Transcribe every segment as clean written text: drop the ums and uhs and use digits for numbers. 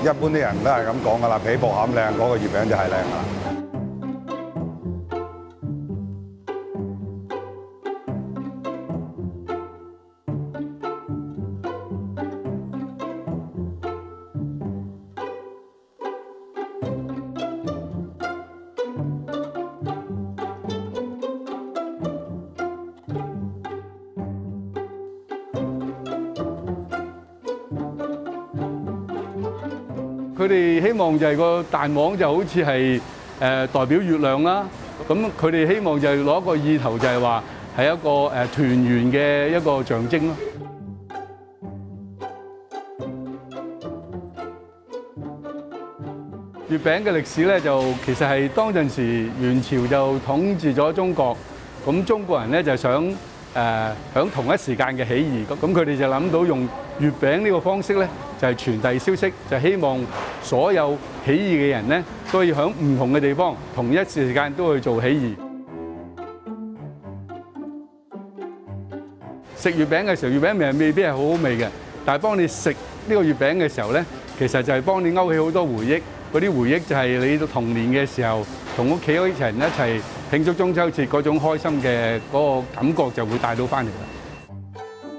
一般啲人都係咁講噶啦，皮薄餡靚，嗰個月餅就係靚啦。 佢哋希望就係個蛋黃就好似係代表月亮啦，咁佢哋希望就係攞一個意頭，就係話係一個團圓嘅一個象徵咯。月餅嘅歷史咧，就其實係當陣時元朝就統治咗中國，咁中國人咧就想響同一時間嘅起義，咁佢哋就諗到用月餅呢個方式咧，就係傳遞消息，就希望所有起義嘅人咧，都要響唔同嘅地方同一時間都去做起義。食月餅嘅時候，月餅味未必係好好味嘅，但係幫你食呢個月餅嘅時候咧，其實就係幫你勾起好多回憶。嗰啲回憶就係你童年嘅時候，同屋企嗰啲人一齊慶祝中秋節嗰種開心嘅嗰個感覺就會帶到翻嚟啦。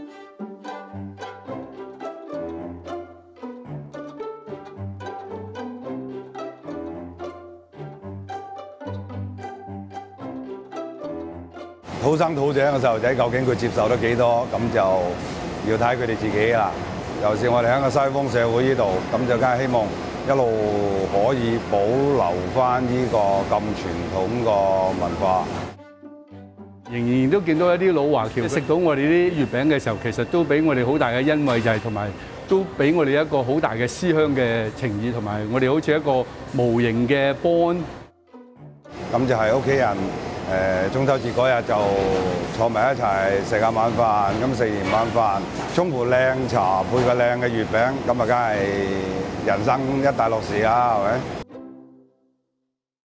土生土長嘅細路仔究竟佢接受得幾多，咁就要睇佢哋自己啦。尤其是我哋喺個西方社會呢度，咁就梗係希望一路可以保留翻呢個咁傳統個文化。 仍然都見到一啲老華僑食到我哋啲月餅嘅時候，其實都俾我哋好大嘅欣慰，就係同埋都俾我哋一個好大嘅思鄉嘅情誼，同埋我哋好似一個無形嘅bond。 咁就係屋企人中秋節嗰日就坐埋一齊食下晚飯，咁食完晚飯沖壺靚茶配個靚嘅月餅，咁啊梗係人生一大樂事啦，係咪？